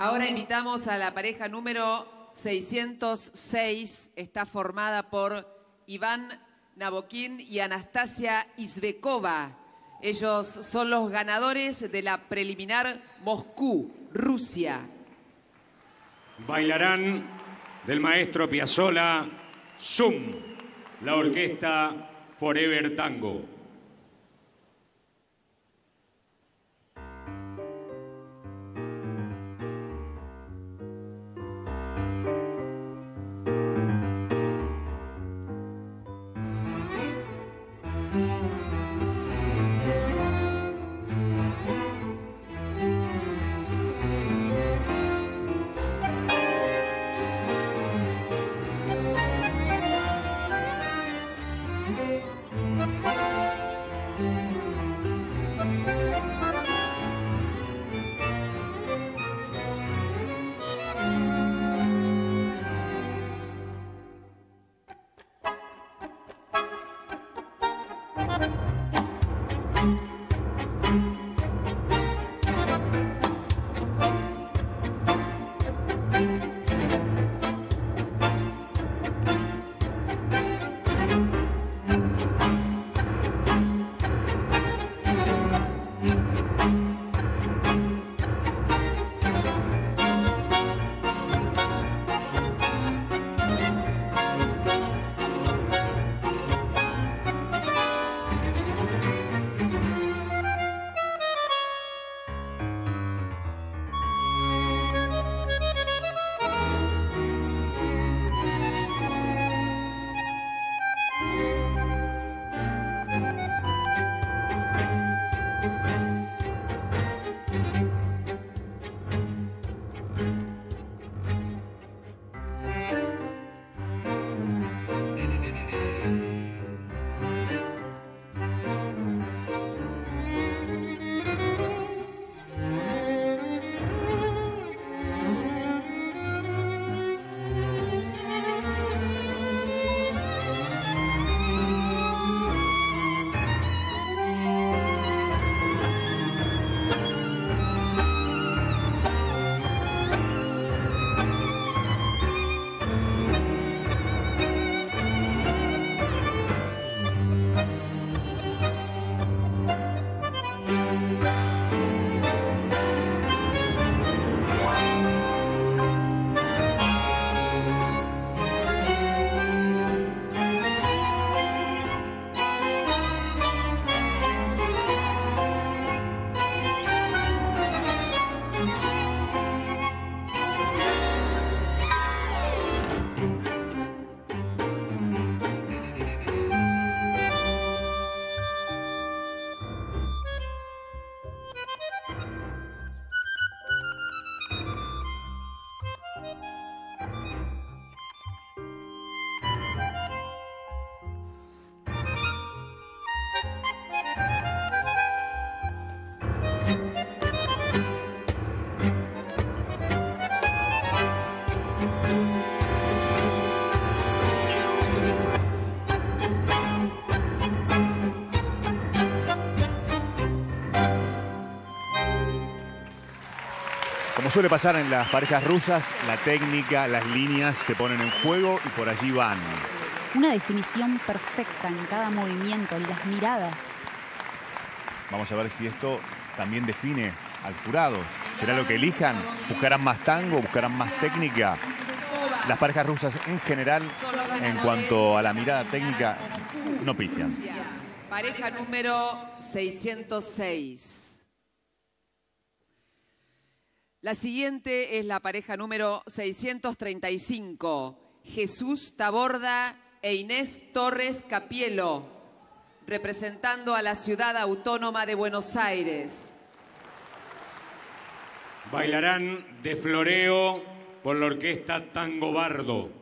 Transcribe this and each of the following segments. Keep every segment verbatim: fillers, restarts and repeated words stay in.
Ahora invitamos a la pareja número seiscientos seis. Está formada por Iván Nabokín y Anastasia Izbekova. Ellos son los ganadores de la preliminar Moscú, Rusia. Bailarán del maestro Piazzolla, Zoom, la orquesta Forever Tango. Como suele pasar en las parejas rusas, la técnica, las líneas se ponen en juego y por allí van. Una definición perfecta en cada movimiento, en las miradas. Vamos a ver si esto también define al jurado. ¿Será lo que elijan? ¿Buscarán más tango? ¿Buscarán más técnica? Las parejas rusas en general, en cuanto a la mirada técnica, no pifian. Pareja número seiscientos seis. La siguiente es la pareja número seiscientos treinta y cinco. Jesús Taborda e Inés Torres Capielo, representando a la Ciudad Autónoma de Buenos Aires. Bailarán de floreo por la orquesta Tango Bardo.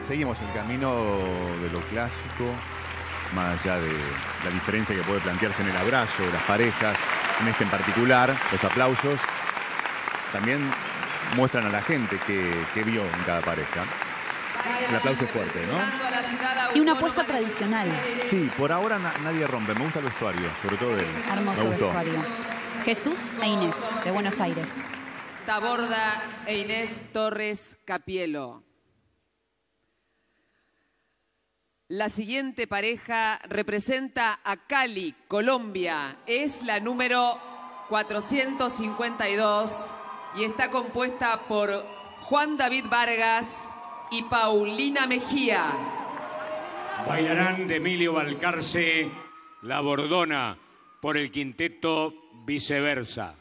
seguimos el camino de lo clásico, más allá de la diferencia que puede plantearse en el abrazo de las parejas, en este en particular, los aplausos también muestran a la gente que, que vio en cada pareja. El aplauso es fuerte, ¿no? Y una apuesta tradicional. Sí, por ahora na nadie rompe. Me gusta el vestuario, sobre todo él. Hermoso Me gustó. vestuario. Jesús e Inés, de Buenos Aires. Taborda e Inés Torres Capielo. La siguiente pareja representa a Cali, Colombia. Es la número cuatrocientos cincuenta y dos y está compuesta por Juan David Vargas y Paulina Mejía. Bailarán de Emilio Balcarce, La Bordona, por el quinteto Viceversa.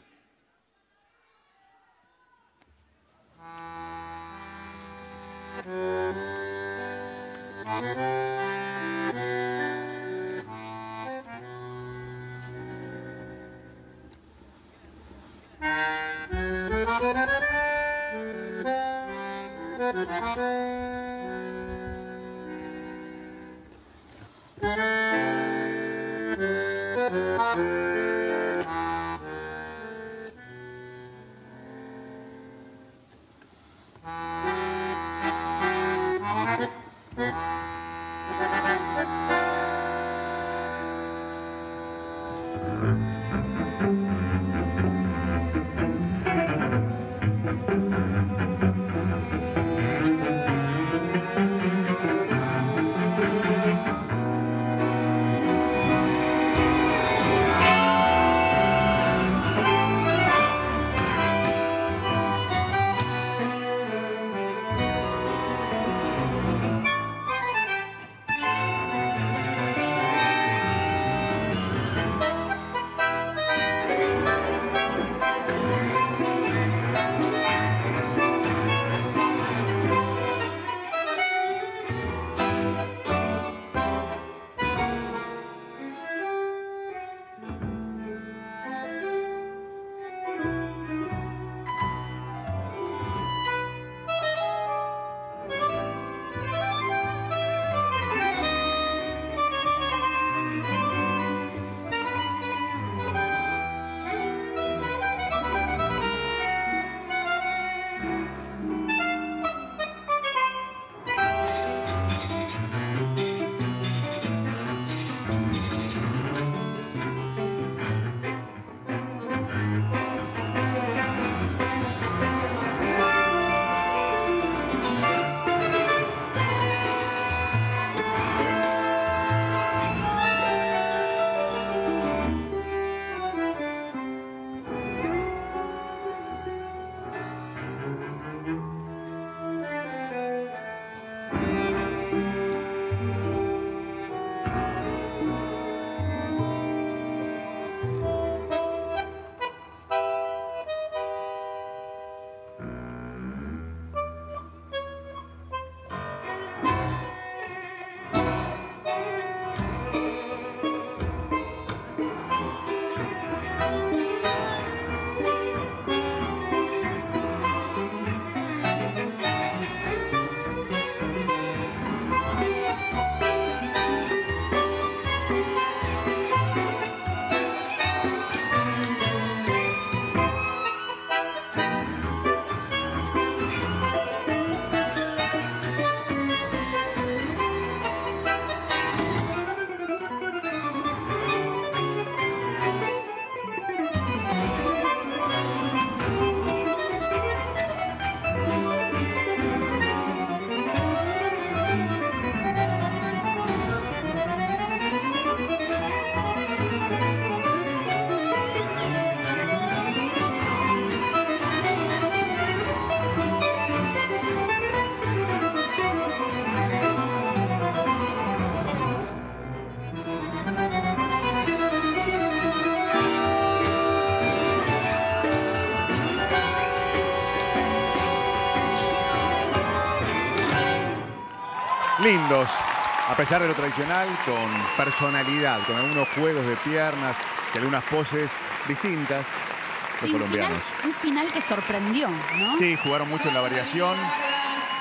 Lindos, a pesar de lo tradicional, con personalidad, con algunos juegos de piernas y algunas poses distintas, los Sí, un colombianos. final, un final que sorprendió, ¿no? Sí, jugaron mucho en la variación.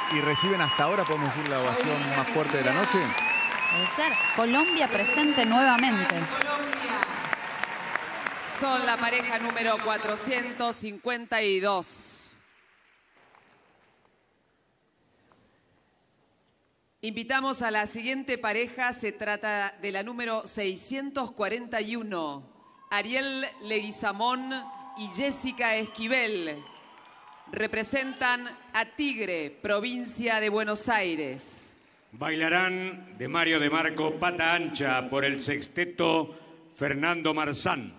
y reciben hasta ahora, podemos decir, la ovación más fuerte de la noche. Puede ser. Colombia presente nuevamente. Son la pareja número cuatrocientos cincuenta y dos. Invitamos a la siguiente pareja, se trata de la número seiscientos cuarenta y uno, Ariel Leguizamón y Jessica Esquivel. Representan a Tigre, provincia de Buenos Aires. Bailarán de Mario de Marco Pata Ancha por el sexteto Fernando Marzán.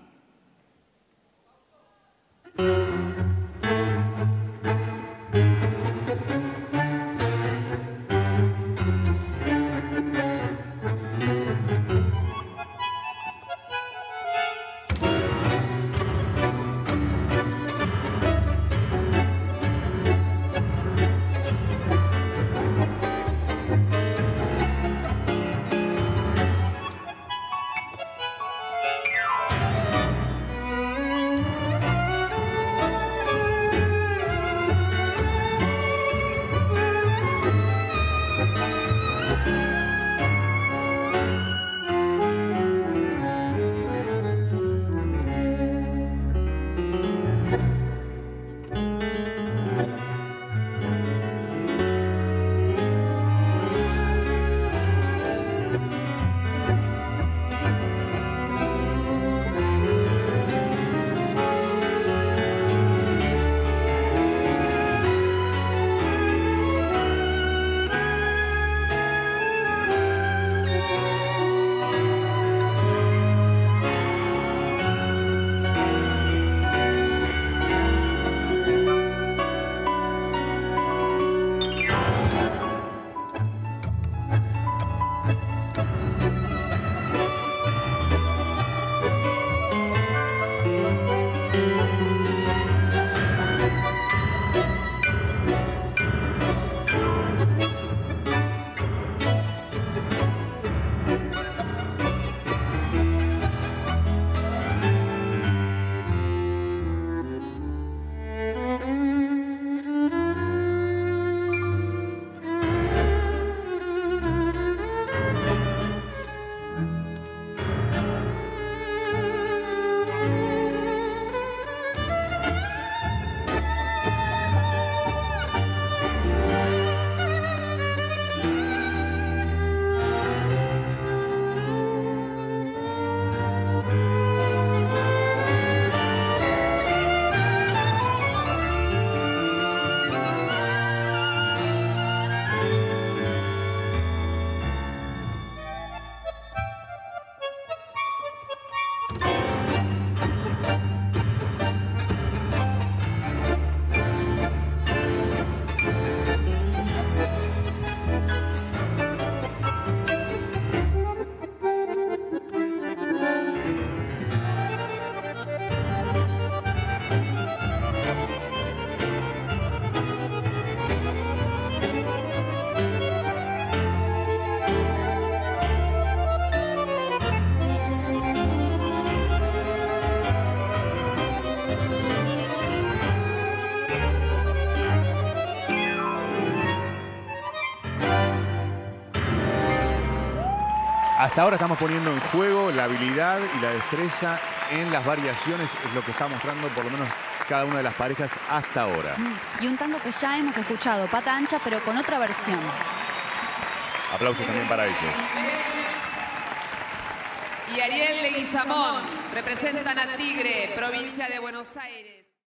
Hasta ahora estamos poniendo en juego la habilidad y la destreza en las variaciones, es lo que está mostrando por lo menos cada una de las parejas hasta ahora. Y un tango que ya hemos escuchado, Pata Ancha, pero con otra versión. Aplausos también para ellos. Y Ariel Leguizamón representan a Tigre, provincia de Buenos Aires.